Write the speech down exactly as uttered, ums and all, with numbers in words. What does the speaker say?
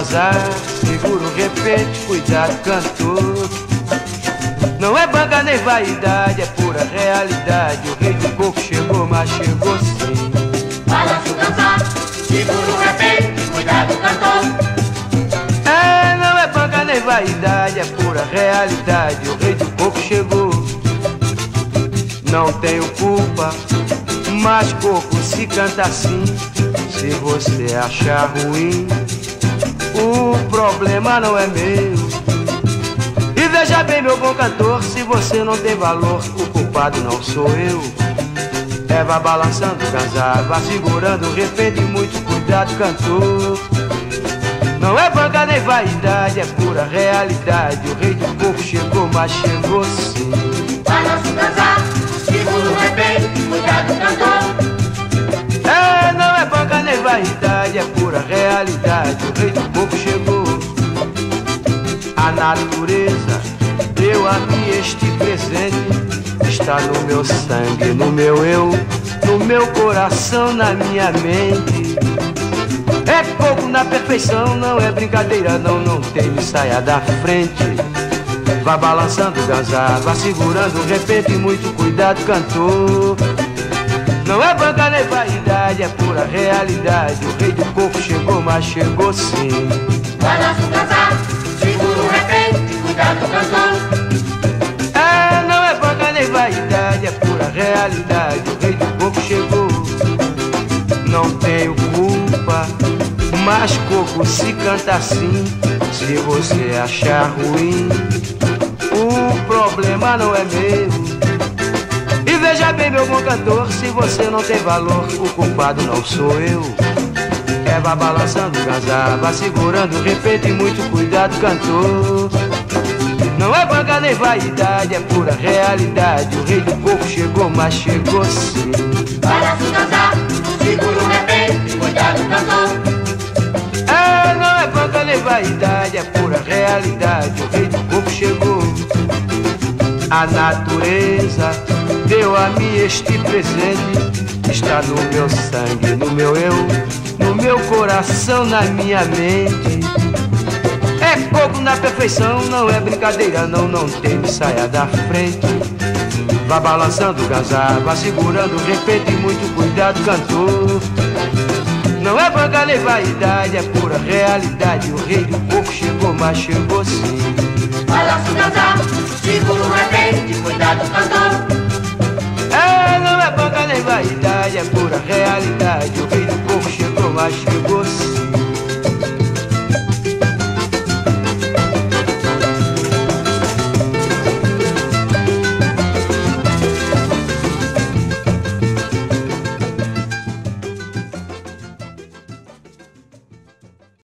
Ganzá, segura o repente, cuidado cantor. Não é banca nem vaidade, é pura realidade. O rei do coco chegou, mas chegou sim. Balança o Ganzá, segura o repente, cuidado cantor. É, não é banca nem vaidade, é pura realidade. O rei do coco chegou. Não tenho culpa, mas coco se canta assim. Se você achar ruim, o problema não é meu. E veja bem, meu bom cantor, se você não tem valor, o culpado não sou eu. É, vá balançando o Ganzá, vá segurando o repente, muito cuidado cantor. Não é banca nem vaidade, é pura realidade. O rei do coco chegou, mas chegou sim. Balança o Ganzá, segura o repente, cuidado cantor. É, não é banca nem vaidade, é pura realidade. O rei do coco chegou. A natureza deu a mim este presente. Está no meu sangue, no meu eu, no meu coração, na minha mente. É coco na perfeição, não é brincadeira, não, não tem saia da frente. Vá balançando o Ganzá, vá segurando o repente, muito cuidado cantor. Não é banca nem vaidade, é pura realidade. O rei do coco chegou, mas chegou sim. Balança o Ganzá, segura o repente, cuidado cantor. É, não é banca nem vaidade, é pura realidade. O rei do coco chegou. Não tenho culpa, mas coco se canta assim. Se você achar ruim, o problema não é meu. E veja bem, meu bom cantor, se você não tem valor, o culpado não sou eu. É, vá balançando o Ganzá, vá segurando o repente, muito cuidado cantor. Não é banca nem vaidade, é pura realidade. O rei do coco chegou, mas chegou sim. Balança o Ganzá, segura o repente, cuidado cantor. É, não é banca nem vaidade, é pura realidade. O rei do coco chegou. A natureza deu a mim este presente. Está no meu sangue, no meu eu, no meu coração, na minha mente. É coco na perfeição, não é brincadeira, não, não tem saia da frente. Vá balançando o Ganzá, vá segurando o repente, muito cuidado cantor. Não é banca nem vaidade, é pura realidade. O rei do coco chegou, mas chegou sim. Balança o Ganzá, segura o repente, cuidado cantor. É, não é banca nem vaidade, é pura realidade. O rei do coco chegou, mas chegou sim.